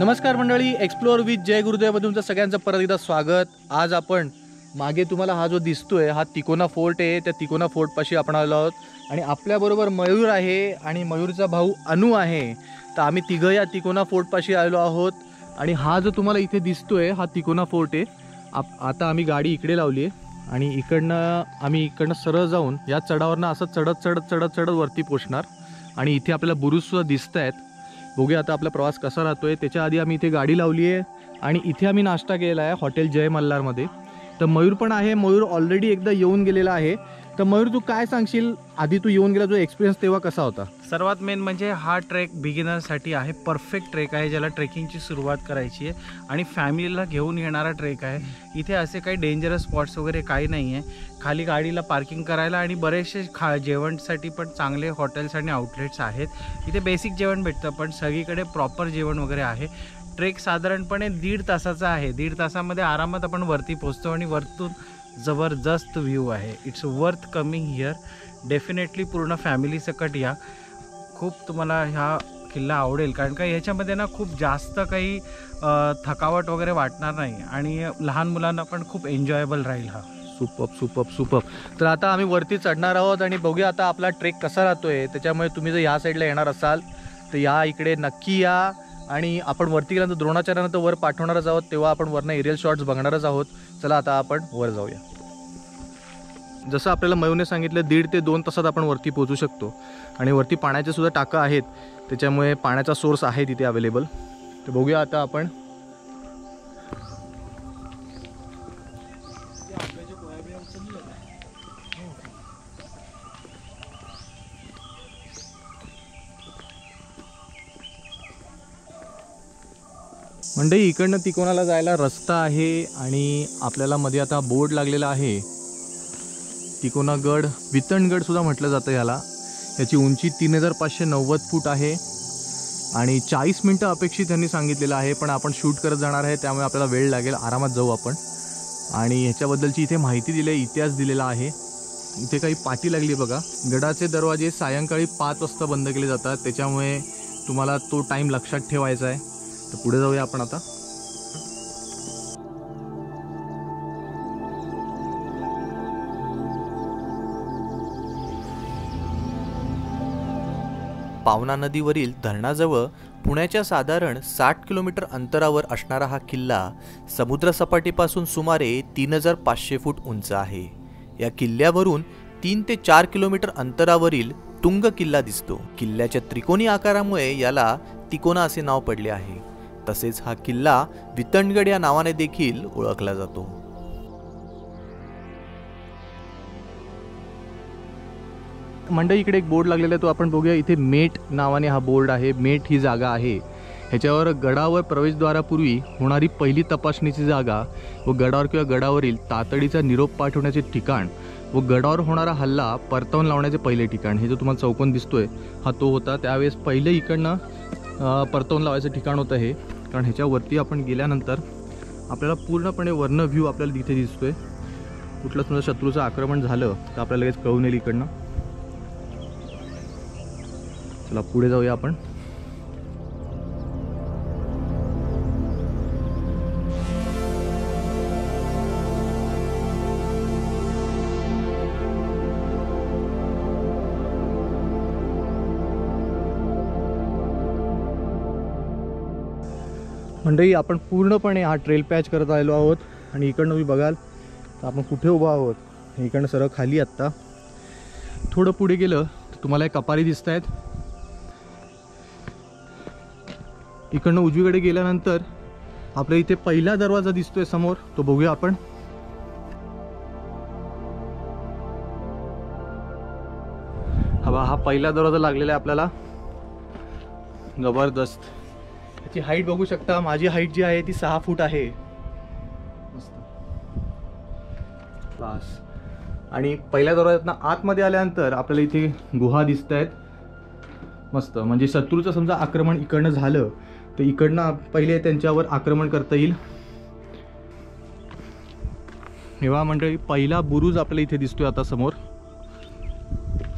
नमस्कार मंडळी, explore with जय गुरुदेवमध्ये तुमचं सगळ्यांचं परत एकदा स्वागत। आज आपण मागे तुम्हाला हा जो दिसतोय हा तिकोना फोर्ट आहे। त्या तिकोना फोर्टपाशी आपण आलो आहोत आणि आपल्याबरोबर मयूर आहे आणि मयूरचा भाऊ अनु आहे। तर आम्ही तिघं या तिकोना फोर्टपाशी आलो आहोत आणि हा जो तुम्हाला इथे दिसतोय हा तिकोना फोर्ट आहे। आता आम्ही गाडी इकडे लावली आहे आणि इकडनं सरळ जाऊन या चढावरनं असं चढत वरती पोहोचणार आणि इथे आपल्याला बुरुजसुद्धा दिसत आहेत। बघूया आता आपला प्रवास कसा राहतोय। त्याच्या आधी आम्ही इथे गाडी लावली आहे आणि इथे आम्ही नाश्ता केला आहे हॉटेल जय मल्हारमध्ये। तर मयूर पण आहे, मयूर ऑलरेडी एकदा येऊन गेलेला आहे। तर मयूर तू काय सांगशील, आधी तू येऊन गेला जो एक्सपिरियन्स तेव्हा कसा होता? सर्वात मेन म्हणजे हा ट्रेक बिगिनरसाठी आहे, परफेक्ट ट्रेक आहे ज्याला ट्रेकिंगची सुरुवात करायची आहे आणि फॅमिलीला घेऊन येणारा ट्रेक आहे। इथे असे काही डेंजरस स्पॉट्स वगैरे काही नाही आहे, खाली गाडीला पार्किंग करायला आणि बरेचसे जेवणसाठी पण चांगले हॉटेल्स आणि आउटलेट्स आहेत। इथे बेसिक जेवण भेटतं पण सगळीकडे प्रॉपर जेवण वगैरे आहे। ट्रेक साधारणपणे 1.5 तासाचा आहे। 1.5 तासामध्ये आरामात आपण वरती पोहोचतो आणि वरतून जबरदस्त व्ह्यू आहे। It's worth coming here, definitely पूर्ण फॅमिली सकट या। खूप तुम्हाला हा किल्ला आवडेल कारण का ह्याच्यामध्ये ना खूप जास्त काही थकावट वगैरे वाटणार नाही आणि लहान मुलांना पण खूप एन्जॉयबल राहील हा। सुपर। तर आता आम्ही वरती चढणार आहोत आणि बघूया आता आपला ट्रेक कसा राहतोय। त्याच्यामुळे तुम्ही जर ह्या साईडला येणार असाल तर या इकडे नक्की या आणि आपण वरती गेल्यानंतर द्रोणाचार्यानंतर वर पाठवणारच आहोत, तेव्हा आपण वरनं एरियल शॉट्स बघणारच आहोत। चला आता आपण वर जाऊया। जसं आपल्याला मयूरने सांगितलं 1.5 ते 2 तासात आपण वरती पोहोचू शकतो आणि वरती पाण्याचे सुद्धा टाकं आहेत, त्याच्यामुळे पाण्याचा सोर्स आहे तिथे अवेलेबल। तर बघूया आता आपण मंडई इकडनं तिकोनाला जायला रस्ता आहे आणि आपल्याला मध्ये आता बोर्ड लागलेला आहे तिकोना गड, वितणगड सुद्धा म्हटलं जातं याला। याची उंची 3590 फूट आहे आणि 40 मिनटं अपेक्षित त्यांनी सांगितलेलं आहे, पण आपण शूट करत जाणार आहे त्यामुळे आपल्याला वेळ लागेल, आरामात जाऊ आपण। आणि ह्याच्याबद्दलची इथे माहिती दिली आहे, इतिहास दिलेला आहे। इथे काही पाटी लागली बघा। गडाचे दरवाजे सायंकाळी 5 वाजता बंद केले जातात, त्याच्यामुळे तुम्हाला तो टाईम लक्षात ठेवायचा आहे। तर पुढे जाऊया आपण आता। पावना नदीवरील धरणाजवळ पुण्याच्या साधारण 60 किलोमीटर अंतरावर असणारा हा किल्ला समुद्रसपाटीपासून सुमारे 3500 फूट उंच आहे। या किल्ल्यावरून 3 ते 4 किलोमीटर अंतरावरील तुंग किल्ला दिसतो। किल्ल्याच्या त्रिकोणी आकारामुळे याला तिकोना असे नाव पडले आहे। तसेच हा किल्ला वितणगड या नावाने देखील ओळखला जातो। मंडई इकडे एक बोर्ड लागलेला आहे, तो आपण बघूया। इथे मेट नावाने हा बोर्ड आहे। मेट ही जागा आहे, ह्याच्यावर गडावर प्रवेशद्वारापूर्वी होणारी पहिली तपासणीची जागा व गडावर किंवा गडावरील तातडीचा निरोप पाठवण्याचे ठिकाण व गडावर होणारा हल्ला परतावून लावण्याचे पहिले ठिकाण। हे जो तुम्हाला चौकोन दिसतोय हा तो होता। त्यावेळेस पहिले इकडनं परतावून लावायचं ठिकाण होतं हे, कारण ह्याच्यावरती आपण गेल्यानंतर आपल्याला पूर्णपणे वर्ण व्ह्यू आपल्याला तिथे दिसतोय। कुठलं समजा शत्रूचं आक्रमण झालं तर आपल्याला लगेच कळून येईल इकडनं। चला पुढे जाऊया आपण। मंडळी आपण पूर्णपणे हा ट्रेल पॅच करत आलेलो आहोत आणि इकडनं तुम्ही बघाल तर आपण कुठे उभा आहोत, इकडनं सरळ खाली। आत्ता थोडं पुढे गेलं तर तुम्हाला एक कपारी दिसत आहेत। इकडनं उजवीकडे गेल्यानंतर आपल्या इथे पहिला दरवाजा दिसतोय समोर, तो बघूया आपण। हा पहिला दरवाजा लागलेला आहे आपल्याला, जबरदस्त। याची हाईट बघू शकता, माझी हाईट जी आहे ती 6 फूट आहे। मस्त क्लास। आणि पहिल्या दरवाज्यातनं आतमध्ये आल्यानंतर आपल्याला इथे गुहा दिसत आहेत मस्त। म्हणजे शत्रूचं समजा आक्रमण इकडनं झालं तर इकडनं पहिले त्यांच्यावर आक्रमण करता येईल। तेव्हा मंडळी पहिला बुरुज आपल्याला इथे दिसतोय आता समोर।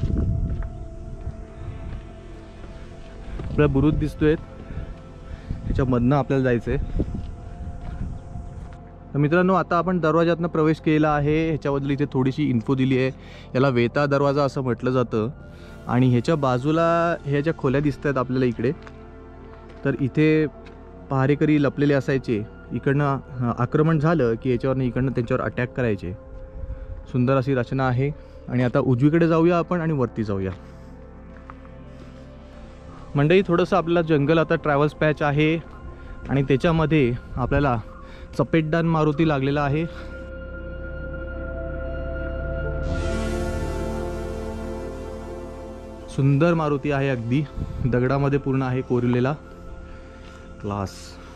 आपला बुरुज दिसतोय। ह्याच्यामधनं आपल्याला जायचं आहे. तर मित्रांनो, आता आपण दरवाजातनं प्रवेश केला आहे. ह्याच्याबद्दल इथे थोडीशी इन्फो दिली आहे. याला वेता दरवाजा असं म्हटलं जातं. आणि ह्याच्या बाजूला ह्या ज्या खोल्या दिसत आहेत आपल्याला इकडे, तर इथे पहारेकरी लपलेले असायचे. इकडनं आक्रमण झालं की याच्यावरनं इकडनं त्यांच्यावर अटॅक करायचे. सुंदर अशी रचना आहे. आणि आता उजवीकडे जाऊया आपण आणि वरती जाऊया. मंडळी, थोडंसं आपल्याला जंगल आता ट्रॅव्हल्स पॅच आहे आणि त्याच्यामध्ये आपल्याला चपेटदान मारुती लागलेला आहे. सुंदर मारुती आहे, अगदी दगडामध्ये पूर्ण आहे कोरलेला. क्लास.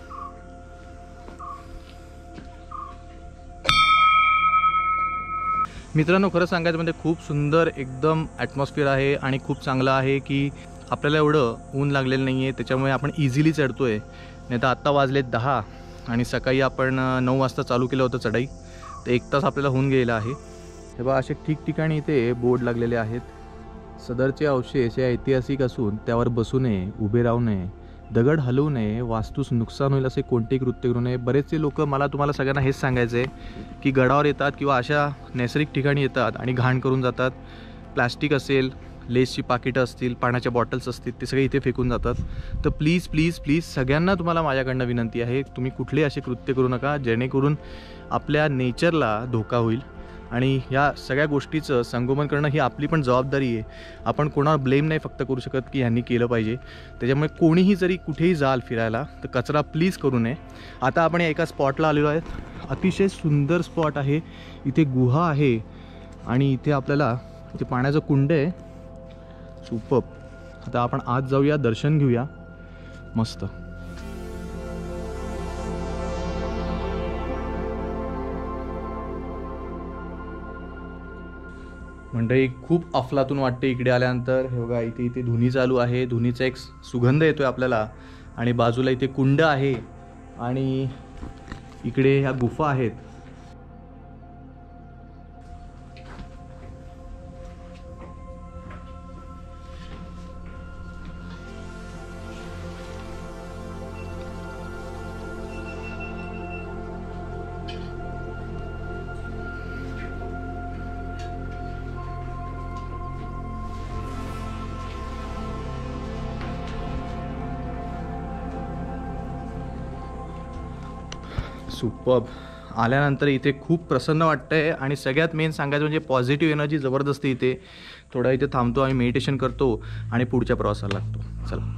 मित्रांनो, खरं सांगायचं म्हणजे खूप सुंदर एकदम ॲटमॉस्फिअर आहे आणि खूप चांगलं आहे की आपल्याला एवढं ऊन लागलेलं नाही आहे, त्याच्यामुळे आपण इझिली चढतो आहे. नाही तर आत्ता वाजलेत 10 आणि सकाळी आपण 9 वाजता चालू केलं होतं चढाई, तर 1 तास आपल्याला होऊन गेलेला आहे. हे बघा, असे ठिकठिकाणी इथे बोर्ड लागलेले आहेत. सदरचे अवशेष हे ऐतिहासिक असून त्यावर बसू नये, उभे राहू नये, दगड हलवू नये, वास्तूस नुकसान होईल असे कोणतेही कृत्य करू नये. बरेचसे लोक, मला तुम्हाला सगळ्यांना हेच सांगायचं आहे की गडावर येतात किंवा अशा नैसर्गिक ठिकाणी येतात आणि घाण करून जातात. प्लॅस्टिक असेल, लेसची पाकिटं असतील, पाण्याच्या बॉटल्स असतील, ते सगळे इथे फेकून जातात. तर प्लीज प्लीज प्लीज सगळ्यांना तुम्हाला माझ्याकडनं विनंती आहे, तुम्ही कुठले असे कृत्य करू नका जेणेकरून आपल्या नेचरला धोका होईल. आणि ह्या सगळ्या गोष्टीचं संगोपन करणं ही आपली पण जबाबदारी आहे. आपण कोणावर ब्लेम नाही फक्त करू शकत की ह्यांनी केलं पाहिजे. त्याच्यामुळे कोणीही जरी कुठेही जाल फिरायला तर कचरा प्लीज करू नये. आता आपण एका स्पॉटला आलेलो आहे. अतिशय सुंदर स्पॉट आहे. इथे गुहा आहे आणि इथे आपल्याला इथे पाण्याचं कुंड आहे. सुपर्ब. आता आपण आत जाऊया, दर्शन घेऊया. मस्त. मंडळी, खूप अफलातून वाटते इकडे आल्यानंतर. हे बघा, इथे इथे धुनी चालू आहे. धुनीचा एक सुगंध येतोय आपल्याला. आणि बाजूला इथे कुंड आहे आणि इकडे ह्या गुफा आहेत. सुपर्ब. आल्यानंतर इथे खूप प्रसन्न वाटतंय आणि सगळ्यात मेन सांगायचं म्हणजे पॉझिटिव्ह एनर्जी जबरदस्त इथे. थोडा इथे थांबतो आणि मेडिटेशन करतो आणि पुढच्या प्रवासाला लागतो. चला.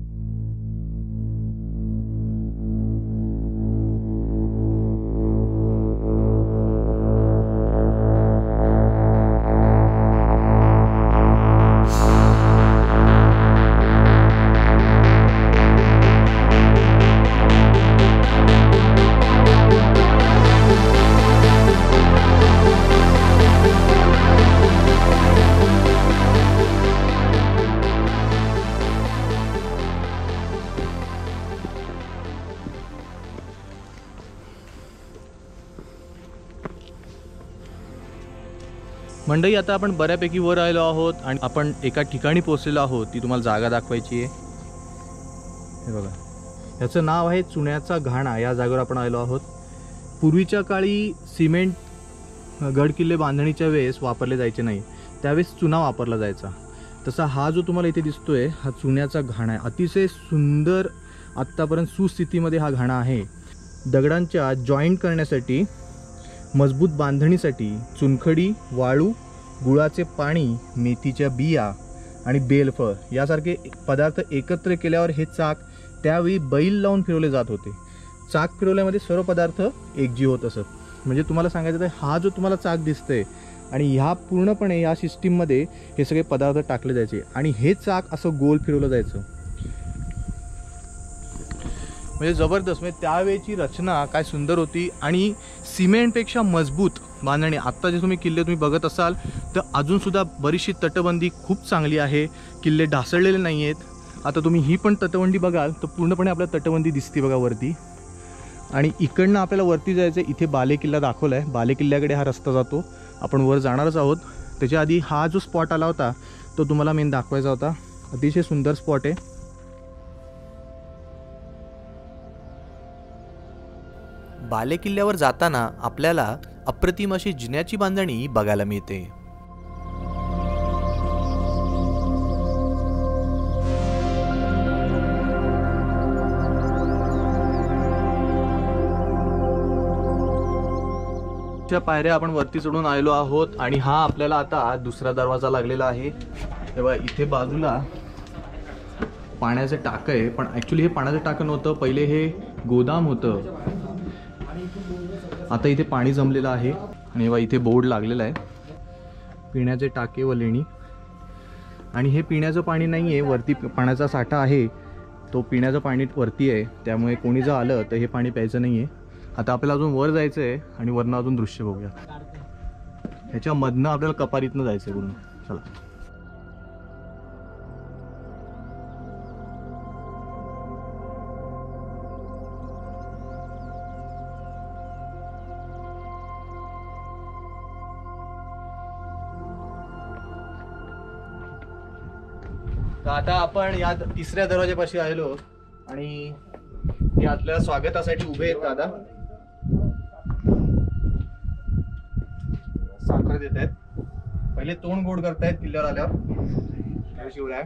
मंडळी, आता आपण बऱ्यापैकी वर आलो आहोत आणि आपण एका ठिकाणी पोहोचलेलो आहोत. ती तुम्हाला जागा दाखवायची आहे. हे बघा, याचं नाव आहे चुन्याचा घाणा. या जागेवर आपण आलो आहोत. पूर्वीच्या काळी सिमेंट गड किल्ले बांधणीच्या वेळेस वापरले जायचे नाही, त्यावेळेस चुना वापरला जायचा. तसा हा जो तुम्हाला इथे दिसतोय हा चुन्याचा घाणा आहे. अतिशय सुंदर, आत्तापर्यंत सुस्थितीमध्ये हा घाणा आहे. दगडांच्या जॉईंट करण्यासाठी, मजबूत बांधणीसाठी चुनखडी, वाळू, गुळाचे पाणी, मेथीच्या बिया आणि बेलफळ यासारखे पदार्थ एकत्र केल्यावर हे चाक त्यावेळी बैल लावून फिरवले जात होते. चाक फिरवल्यामध्ये सर्व पदार्थ एकजीव होत असत. म्हणजे तुम्हाला सांगायचं तर हा जो तुम्हाला चाक दिसतंय आणि ह्या पूर्णपणे ह्या सिस्टीममध्ये हे सगळे पदार्थ टाकले जायचे आणि हे चाक असं गोल फिरवलं जायचं. म्हणजे जबरदस्त. म्हणजे त्यावेळेची रचना काय सुंदर होती आणि सिमेंटपेक्षा मजबूत बांधणी. आत्ता जे तुम्ही किल्ले तुम्ही बघत असाल तर अजूनसुद्धा बरीचशी तटबंदी खूप चांगली आहे. किल्ले ढासळलेले नाही आहेत. आता तुम्ही ही पण तटबंदी बघाल तर पूर्णपणे आपल्याला तटबंदी दिसते बघा वरती. आणि इकडनं आपल्याला वरती जायचं. इथे बालेकिल्ला दाखवला आहे. बालेकिल्ल्याकडे हा रस्ता जातो. आपण वर जाणारच आहोत. त्याच्या आधी हा जो स्पॉट आला होता तो तुम्हाला मेन दाखवायचा होता. अतिशय सुंदर स्पॉट आहे. बाले किल्ल्यावर जाताना आपल्याला अप्रतिम अशी जिन्याची बांधणी बघायला मिळते. पायऱ्या आपण वरती चढून आलेलो आहोत आणि हा आपल्याला आता दुसरा दरवाजा लागलेला आहे. तेव्हा इथे बाजूला पाण्याचं टाकं आहे, पण ॲक्च्युली हे पाण्याचं टाकं नव्हतं, पहिले हे गोदाम होतं. आता इथे पाणी जमलेलं आहे आणि तेव्हा इथे बोर्ड लागलेला आहे पिण्याचे टाके व लेणी. आणि हे पिण्याचं पाणी नाही आहे, वरती पाण्याचा साठा आहे, तो पिण्याचं पाणी वरती आहे, त्यामुळे कोणी जर आलं तर हे पाणी प्यायचं नाही आहे. आता आपल्याला अजून वर जायचं आहे आणि वरनं अजून दृश्य बघूया. ह्याच्यामधनं आपल्याला कपारीतनं जायचं आहे पूर्ण. चला. तर आता आपण या तिसऱ्या दरवाजापाशी आलेलो आणि हे आपल्याला स्वागतासाठी उभे आहेत दादा. साखर देत आहेत, पहिले तोंड गोड करतायत किल्ल्यावर आल्यावर. शिवराय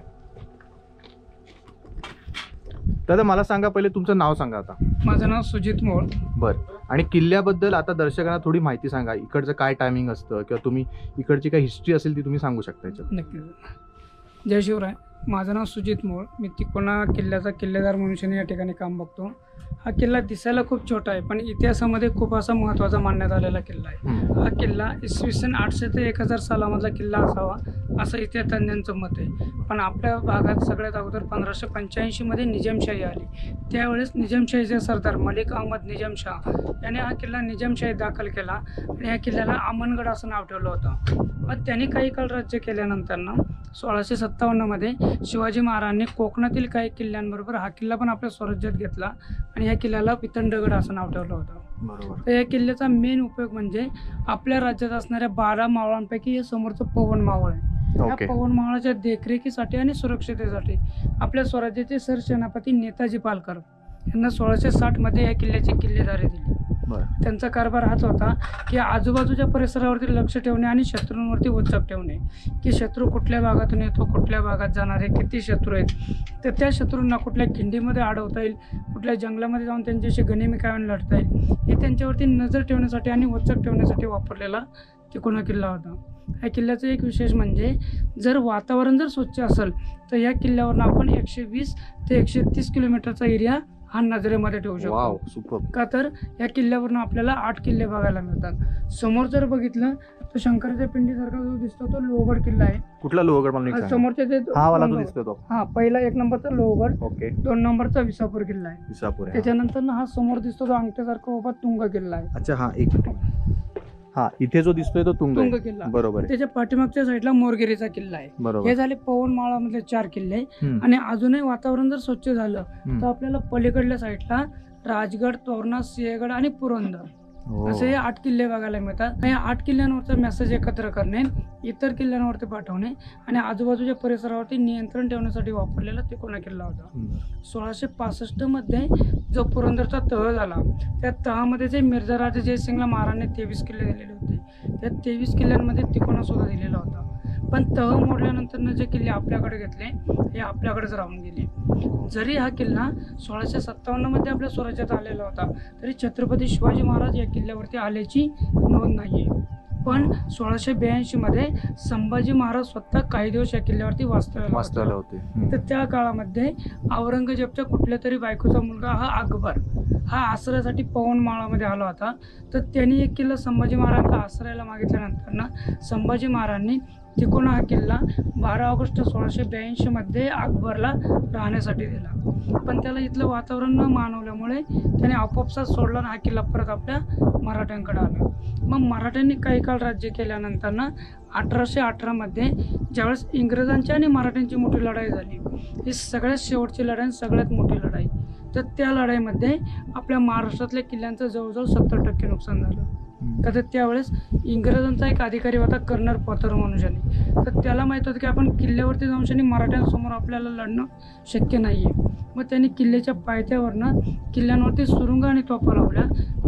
दादा मला सांगा, पहिले तुमचं नाव सांगा. आता माझं नाव सुजित मोळ. बर. आणि किल्ल्याबद्दल आता दर्शकांना थोडी माहिती सांगा, इकडचं काय टायमिंग असतं किंवा तुम्ही इकडची काय हिस्ट्री असेल ती तुम्ही सांगू शकता याच्यात. नक्की. जय शिवराय. माझं नाव सुजित मोळ. मी तिकोना किल्ल्याचा किल्लेदार म्हणून या ठिकाणी काम बघतो. हा किल्ला दिसायला खूप छोटा आहे, पण इतिहासामध्ये खूप असा महत्त्वाचा मानण्यात आलेला किल्ला आहे. हा किल्ला इसवी सन 800 ते 1000 सालामधला किल्ला असावा असं इतिहासतज्ञांचं मत आहे. पण आपल्या भागात सगळ्यात अगोदर 1585मध्ये निजामशाही आली. त्यावेळेस निजामशाहीचे सरदार मलिक अहमद निजामशाह याने हा किल्ला निजामशाही दाखल केला आणि या किल्ल्याला अमनगड असं नाव ठेवलं होतं. मग त्यांनी काही काळ राज्य केल्यानंतर 1657मध्ये शिवाजी महाराजांनी कोकणातील काही किल्ल्यांबरोबर हा किल्ला पण आपल्या स्वराज्यात घेतला आणि या किल्ल्याला पितंडगड असं नाव ठेवलं होतं. बरोबर. तर या किल्ल्याचा मेन उपयोग म्हणजे आपल्या राज्यात असणाऱ्या 12 मावळांपैकी हे समोरचं पवन मावळ आहे. या पवन मावळाच्या देखरेखीसाठी आणि सुरक्षितेसाठी आपल्या स्वराज्याचे सरसेनापती नेताजी पालकर यांना 1660मध्ये या किल्ल्याची किल्लेदारी दिली. त्यांचा कारभार हाच होता की आजूबाजूच्या परिसरावरती लक्ष ठेवणे आणि शत्रूंवरती वचक ठेवणे, की शत्रू कुठल्या भागातून येतो, कुठल्या भागात जाणार आहे, किती शत्रू आहेत, तर त्या शत्रूंना कुठल्या खिंडीमध्ये अडवता येईल, कुठल्या जंगलामध्ये जाऊन त्यांच्याशी गनिमी काढून लढता येईल, हे त्यांच्यावरती नजर ठेवण्यासाठी आणि वचक ठेवण्यासाठी वापरलेला तिकोना किल्ला होता. या किल्ल्याचं एक विशेष म्हणजे जर वातावरण जर स्वच्छ असेल तर या किल्ल्यावरून आपण 120 ते 130 किलोमीटरचा एरिया हा नजरेमध्ये ठेवू शकतो. का तर या किल्ल्यावरून आपल्याला 8 किल्ले बघायला मिळतात. समोर जर बघितलं तर शंकराच्या पिंडीसारखा जो दिसतो तो लोहगड किल्ला आहे. कुठला लोहगड? समोरच्या जे हा वाला तो दिसतो तो. हा पहिला 1 नंबरचा लोहगड. ओके. 2 नंबरचा विसापूर किल्ला आहे. विसापूर. त्याच्यानंतर हा समोर दिसतो तो अंगठ्यासारखा उभा तुंग किल्ला आहे. अच्छा. हा एक हा इथे जो दिसतोय तो तुंग किल्ला. बरोबर. त्याच्या पाठीमागच्या साईडला मोरगिरीचा किल्ला आहे. बरोबर. हे झाले पवन माळामधले 4 किल्ले. आणि अजूनही वातावरण जर स्वच्छ झालं तर आपल्याला पलीकडल्या साईडला राजगड, तोरणा, सिंहगड आणि पुरंदर असे 8 किल्ले बघायला मिळतात. या 8 किल्ल्यांवरचा मेसेज एकत्र करणे, इतर किल्ल्यांवरती पाठवणे आणि आजूबाजूच्या परिसरावरती नियंत्रण ठेवण्यासाठी वापरलेला तिकोना किल्ला होता. 1665मध्ये जो पुरंदरचा तह झाला त्या तहामध्ये जे मिर्झा राजे जयसिंगला महाराजांनी 23 किल्ले दिलेले होते, त्या 23 किल्ल्यांमध्ये तिकोना सुद्धा दिलेला होता. पण तह मोडल्यानंतर जे किल्ले आपल्याकडे घेतले हे आपल्याकडेच राहून गेले. जरी हा किल्ला 1657मध्ये आपल्या स्वराज्यात आलेला होता तरी छत्रपती शिवाजी महाराज या किल्ल्यावरती आल्याची नोंद नाही आहे. पण 1682मध्ये संभाजी महाराज स्वतः काही दिवस या किल्ल्यावरती वास्तव्याला होते. तर त्या काळामध्ये औरंगजेबच्या कुठल्या तरी बायकोचा मुलगा हा अकबर हा आश्रयासाठी पवन माळामध्ये आला होता. तर त्यांनी एक किल्ला संभाजी महाराजांना आश्रयाला मागितल्यानंतर संभाजी महाराजांनी तिकोना हा किल्ला 12 ऑगस्ट 1682मध्ये अकबरला राहण्यासाठी दिला. पण त्याला इथलं वातावरण न मानवल्यामुळे त्याने आपोआपसात सोडला आणि हा किल्ला परत आपल्या मराठ्यांकडे आला. मग मराठ्यांनी काही काळ राज्य केल्यानंतर 1818मध्ये ज्यावेळेस इंग्रजांची आणि मराठ्यांची मोठी लढाई झाली, ही सगळ्यात शेवटची लढाई, सगळ्यात मोठी लढाई, तर त्या लढाईमध्ये आपल्या महाराष्ट्रातल्या किल्ल्यांचं जवळजवळ 70% नुकसान झालं. तर त्यावेळेस इंग्रजांचा एक अधिकारी होता कर्नल पॉटर म्हणून, तर त्याला माहीत होतं की आपण किल्ल्यावरती जाऊन शनी मराठ्यांसमोर आपल्याला लढणं शक्य नाही आहे. मग त्यांनी किल्ल्याच्या पायथ्यावरनं किल्ल्यांवरती सुरुंग आणि तोफा लावल्या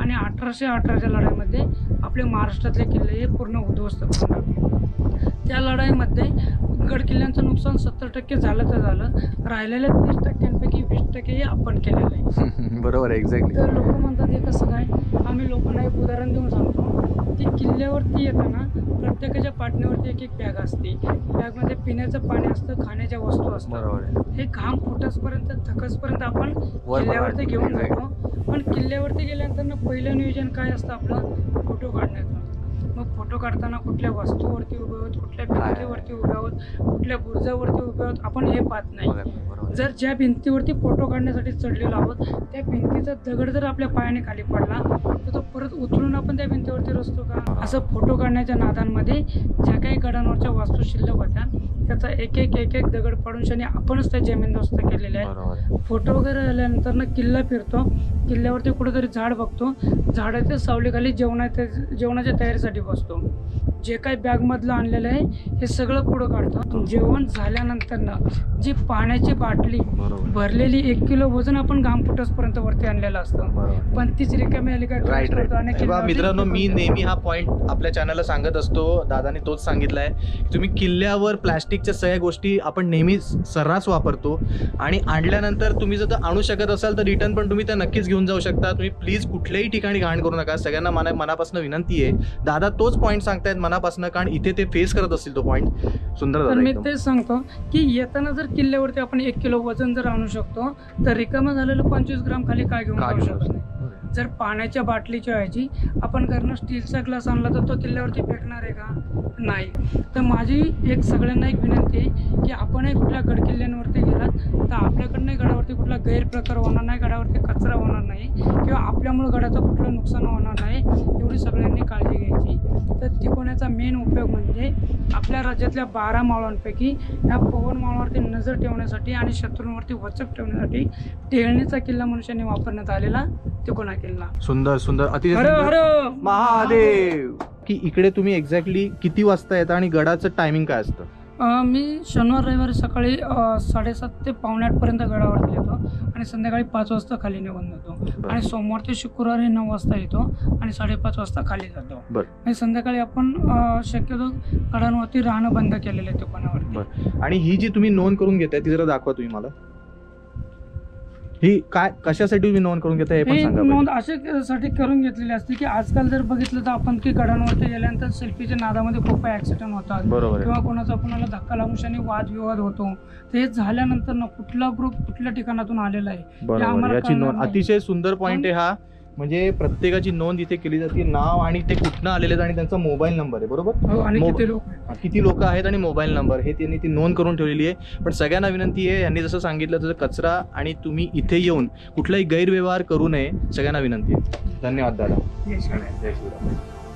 आणि 1818च्या लढाईमध्ये आपले महाराष्ट्रातले किल्ले हे पूर्ण उद्ध्वस्त करून टाकले. त्या लढाईमध्ये गड किल्ल्यांचं नुकसान 70% झालं तर झालं, राहिलेल्या 30%पैकी 20% हे आपण केलेलं आहे. बरोबर आहे, एक्झॅक्टली. तर लोक म्हणतात हे कसं काय. आम्ही लोकांना एक उदाहरण देऊन सांगतो की किल्ल्यावरती येताना प्रत्येकाच्या पाटणीवरती एक बॅग असते. बॅगमध्ये पिण्याचं पाणी असतं, खाण्याच्या वस्तू असतात. बरोबर आहे. हे घाम फुटसपर्यंत थकसपर्यंत आपण किल्ल्यावरती घेऊन जातो. पण किल्ल्यावरती गेल्यानंतर पहिलं नियोजन काय असतं आपलं, फोटो काढण्याचं. मग फोटो काढताना कुठल्या वस्तूवरती उभे आहोत, कुठल्या भिंतीवरती उभे आहोत, कुठल्या बुरुजावरती उभे आहोत आपण हे पाहत नाही. जर ज्या भिंतीवरती फोटो काढण्यासाठी चढलेलो आहोत त्या भिंतीचा दगड जर आपल्या पायाने खाली पडला तर तो परत उचलून आपण त्या भिंतीवरती रचतो का. असं फोटो काढण्याच्या नादांमध्ये ज्या काही गडांवरच्या वास्तू शिल्लक होत्या त्याचा एक एक दगड पाडून शनी आपणच त्या जमीनदोस्त केलेले आहे. फोटो वगैरे झाल्यानंतर ना किल्ला फिरतो, किल्ल्यावरती कुठेतरी झाड बघतो, झाडाच्या सावलीखाली जेवणाच्या तयारीसाठी बसतो. जे काही बॅगमधलं आणलेलं आहे हे सगळं पुढं काढतो. जेवण झाल्यानंतर ना जी पाण्याची बाटली भरलेली 1 किलो वजन आपण घाम फुटसपर्यंत वरती आणलेलं असतं, पण तीच रिकामी आली काय. राईट. मित्रांनो, मी नेहमी हा पॉईंट आपल्या चॅनलला सांगत असतो, दादाने तोच सांगितलाय की तुम्ही किल्ल्यावर प्लॅस्टिकच्या सगळ्या गोष्टी आपण नेहमी सर्रास वापरतो आणि आणल्यानंतर तुम्ही जर आणू शकत असाल तर रिटर्न पण तुम्ही त्या नक्कीच घेऊन जाऊ शकता. तुम्ही प्लीज कुठल्याही ठिकाणी घाण करू नका. सगळ्यांना मनापासून विनंती आहे. दादा तोच पॉईंट सांगतायत मनापासून, कारण इथे ते फेस करत असतील तो पॉईंट. सुंदर दादा. मी तेच सांगतो की येताना जर किल्ल्यावरती आपण 1 किलो वजन जर आणू शकतो तर रिकामं झालेलं 25 ग्राम खाली काय घेऊन जाऊ शकत नाही. जर पाण्याच्या बाटलीच्या ऐवजी आपण घरनं स्टीलचा ग्लास आणला तर तो किल्ल्यावरती फेकणार आहे का, नाही. तर माझी एक सगळ्यांना एक विनंती आहे की आपणही कुठल्या गड किल्ल्यांवरती गेलात तर आपल्याकडनं गडावरती कुठला गैरप्रकार होणार नाही, गडावरती कचरा होणार नाही किंवा आपल्यामुळे गडाचं कुठलं नुकसान होणार नाही, एवढी सगळ्यांनी काळजी घ्यायची. तर तिकोण्याचा मेन उपयोग म्हणजे आपल्या राज्यातल्या 12 मावळांपैकी ह्या पवन मावळावरती नजर ठेवण्यासाठी आणि शत्रूंवरती वचक ठेवण्यासाठी टेहळणीचा किल्ला मनुष्याने वापरण्यात आलेला तिकोना किल्ला. सुंदर सुंदर, अतिशय महादेव. की इकडे तुम्ही एक्झॅक्टली किती वाजता येता आणि गडाचं टायमिंग काय असतं? मी शनिवार रविवारी सकाळी 7:30 ते 7:45 पर्यंत गडावरती येतो आणि संध्याकाळी 5 वाजता खाली निघून जातो. आणि सोमवार ते शुक्रवारी 9 वाजता येतो आणि 5:30 वाजता खाली जातो. आणि संध्याकाळी आपण शक्यतो गडांवरती राहणं बंद केलेलं आहे दुकानावरती. आणि ही जी तुम्ही नोंद करून घेताय ती जरा दाखवा तुम्ही मला. ही काय कशासाठी तुम्ही नोंद करून घेताय हे पण सांगा. नोंद अशासाठी करून घेतलेली असते की आजकाल जर बघितलं तर आपण की गडांवरती गेल्यानंतर सेल्फीच्या नादामध्ये खूप काही ऍक्सिडेंट होतात किंवा कोणाचा कोणाला धक्का लागून शनी वादविवाद होतो. तर हे झाल्यानंतर ना कुठला ग्रुप कुठल्या ठिकाणातून आलेला आहे याची नोंद. अतिशय सुंदर पॉईंट आहे हा. म्हणजे प्रत्येकाची नोंद इथे केली जाते, नाव आणि ते कुठनं आलेले आहेत आणि त्यांचा मोबाईल नंबर आहे. बरोबर. आणि किती लोक आहेत आणि मोबाईल नंबर हे त्यांनी ती नोंद करून ठेवलेली आहे. पण सगळ्यांना विनंती आहे, यांनी जसं सांगितलं तसं कचरा आणि तुम्ही इथे येऊन कुठलाही गैरव्यवहार करू नये. सगळ्यांना विनंती आहे. धन्यवाद दादा. जय श्रीराम. जय श्रीराम.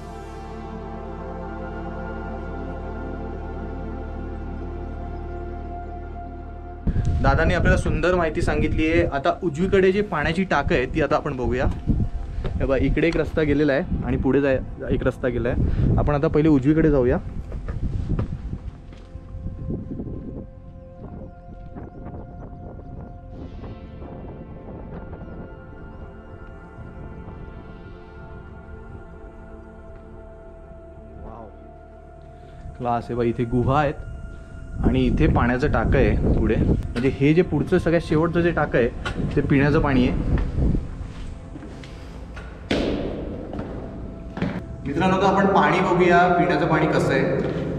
दादाने आपल्याला सुंदर माहिती सांगितली आहे. आता उजवीकडे जी पाण्याची टाकं आहे ती आता आपण बघूया. हे बघा, इकडे एक रस्ता गेलेला आहे आणि पुढे एक रस्ता गेला आहे. आपण आता पहिले उजवीकडे जाऊया. क्लास आहे बा. इथे गुहा आहेत आणि इथे पाण्याचं टाकं आहे पुढे. म्हणजे हे जे पुढचं सगळ्यात शेवटचं जे टाकं आहे ते पिण्याचं पाणी आहे. मित्रांनो, तर आपण पाणी बघूया, पिण्याचं पाणी कसं आहे.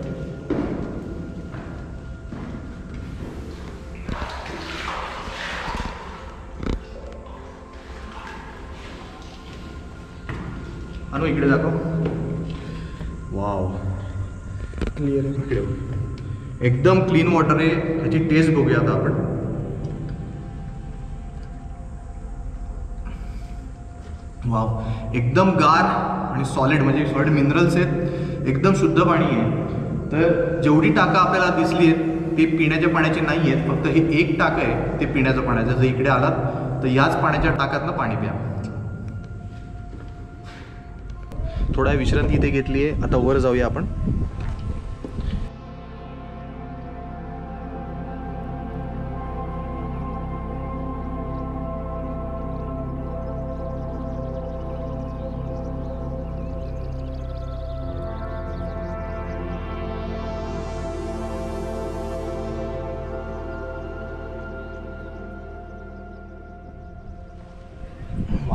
अनु इकडे दाखव. वाव, क्लिअर आहे. इकडे एकदम क्लीन वॉटर आहे. त्याची टेस्ट बघूया आता आपण. वाव, एकदम गार आणि सॉलिड, म्हणजे सॉलिड मिनरल्स आहेत. एकदम शुद्ध पाणी आहे. तर जेवढी टाकं आपल्याला दिसली आहेत ती पिण्याच्या पाण्याची नाही आहेत. फक्त हे एक टाकं आहे ते पिण्याचं पाण्याचं. जर इकडे आलात तर याच पाण्याच्या टाकातनं पाणी प्या. थोडा विश्रांती इथे घेतली आहे. आता वर जाऊया आपण.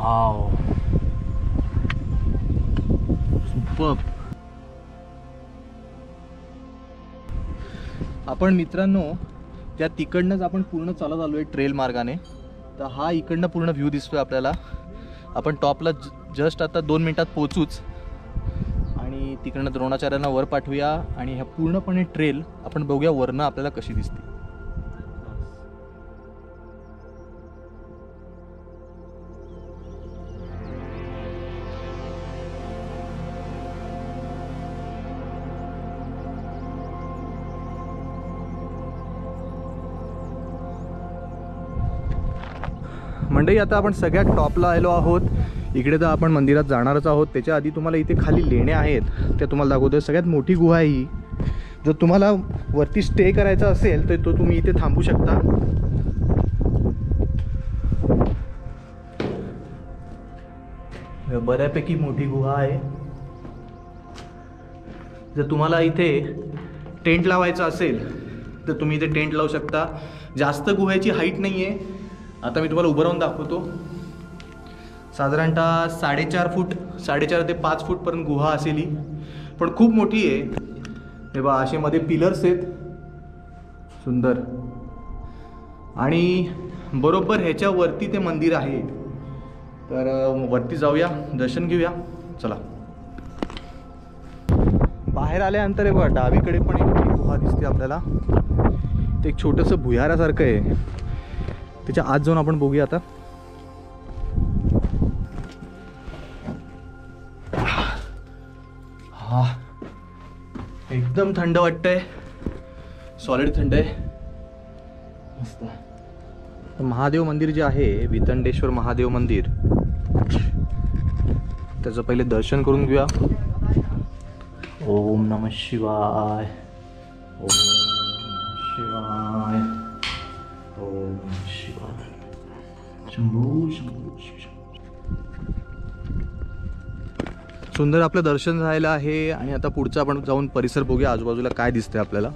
Wow, superb. आपण मित्रांनो त्या तिकडनंच आपण पूर्ण चालत आलो आहे ट्रेल मार्गाने. तर हा इकडनं पूर्ण व्ह्यू दिसतोय आपल्याला. आपण टॉपला जस्ट आता 2 मिनिटात पोहोचूच आणि तिकडनं द्रोणाचार्यांना वर पाठवूया आणि ह्या पूर्णपणे ट्रेल आपण बघूया वरनं आपल्याला कशी दिसते. मंडळी आता आपण सगळ्यात टॉपला आलो आहोत. इकडे तर आपण मंदिरात जाणारच आहोत. त्याच्या आधी तुम्हाला इथे खाली लेण्या आहेत त्या तुम्हाला दाखवतोय. सगळ्यात मोठी गुहा आहे ही. जर तुम्हाला वरती स्टे करायचा असेल तर तो तुम्ही इथे थांबू शकता. बऱ्यापैकी मोठी गुहा आहे. जर तुम्हाला इथे टेंट लावायचा असेल तर तुम्ही इथे टेंट लावू शकता. जास्त गुह्याची हाईट नाही आहे. आता मी तुम्हाला उभं राहून दाखवतो. साधारणतः 4.5 फूट, 4.5 ते 5 फूटपर्यंत गुहा असेल ही, पण खूप मोठी आहे. हे बघा असे मध्ये पिलर्स आहेत, सुंदर. आणि बरोबर ह्याच्यावरती ते मंदिर आहे. तर वरती जाऊया, दर्शन घेऊया. चला. बाहेर आल्यानंतर हे बघा डावीकडे पण एक गुहा दिसते आपल्याला. ते एक छोटंसं भुयारासारखं आहे. त्याच्या आत जाऊन आपण बघूया आता. हा, एकदम थंड वाटतंय, सॉलिड थंड आहे, मस्त. महादेव मंदिर जे आहे, वितंडेश्वर महादेव मंदिर, त्याचं पहिले दर्शन करून घेऊया. ओम नमः शिवाय, ओम नमः शिवाय, ओम शिवाय, शंभू शंभू शिव. सुंदर आपलं दर्शन झालेलं आहे आणि आता पुढचं आपण जाऊन परिसर बघूया, आजूबाजूला काय दिसतंय आपल्याला.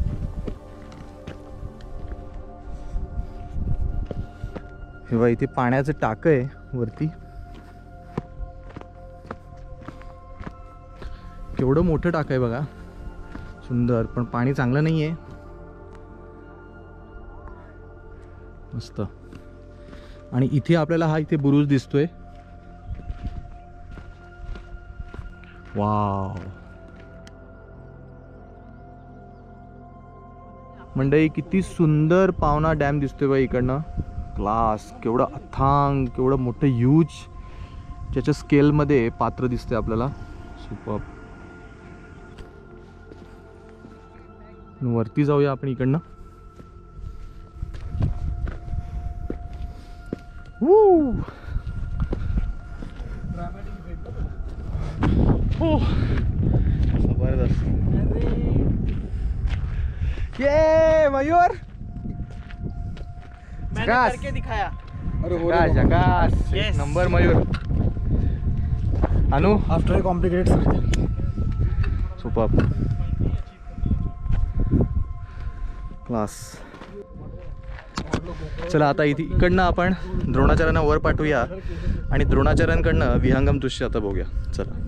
हे बघा इथे पाण्याचं टाकं आहे वरती. केवढं मोठं टाकं आहे बघा, सुंदर. पण पाणी चांगलं नाही आहे. मस्त. आणि इथे आपल्याला हा इथे बुरुज दिसतोय. वाव. मंडळी किती सुंदर पावना डॅम दिसतोय बघा इकडनं. क्लास. केवढं अथांग, केवढं मोठं ह्यूज ज्याच्या स्केलमध्ये पात्र दिसतंय आपल्याला. सुपर. वरती जाऊया आपण इकडनं. जबरदस्त. ये मयूर, मैंने करके दिखाया. जगास Yes. Number Mayur. Anu, after complicated surgery. Super. Class. चला आता इकडनं आपण द्रोणाचार्यांना वर पाठवूया आणि द्रोणाचार्यांकडनं विहंगम दृश्य आता बघूया. चला.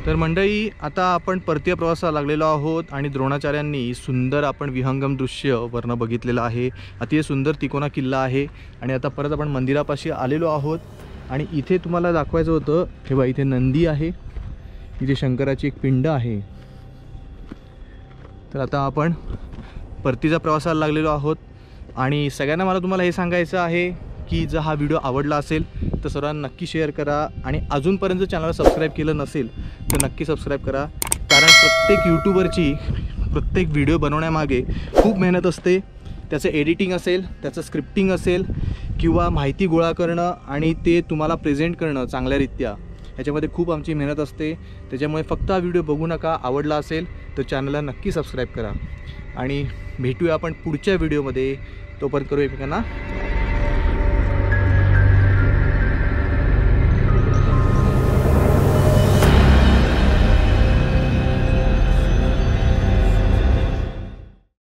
तर मंडळी, आता आपण परतीय प्रवासाला लागलेलो आहोत आणि द्रोणाचार्यांनी सुंदर आपण विहंगम दृश्य वर्ण बघितलेलं आहे. अतिशय सुंदर तिकोना किल्ला आहे. आणि आता परत आपण मंदिरापाशी आलेलो आहोत. आणि इथे तुम्हाला दाखवायचं होतं, हे बघा इथे नंदी आहे, इथे शंकराची एक पिंड आहे. तर आता आपण परतीच्या प्रवासाला लागलेलो आहोत. आणि सगळ्यांना मला तुम्हाला हे सांगायचं आहे की जर हा व्हिडिओ आवडला असेल तर सर्वांना नक्की शेअर करा. आणि अजूनपर्यंत चॅनलला सबस्क्राईब केलं नसेल तर नक्की सबस्क्राईब करा. कारण प्रत्येक यूट्यूबरची प्रत्येक व्हिडिओ बनवण्यामागे खूप मेहनत असते. त्याचं एडिटिंग असेल, त्याचं स्क्रिप्टिंग असेल किंवा माहिती गोळा करणं आणि ते तुम्हाला प्रेझेंट करणं चांगल्यारीत्या, ह्याच्यामध्ये खूप आमची मेहनत असते. त्याच्यामुळे फक्त हा व्हिडिओ बघू नका. आवडला असेल तर चॅनलला नक्की सबस्क्राईब करा. आणि भेटूया आपण पुढच्या व्हिडिओमध्ये. तोपर्यंत करू एकमेकांना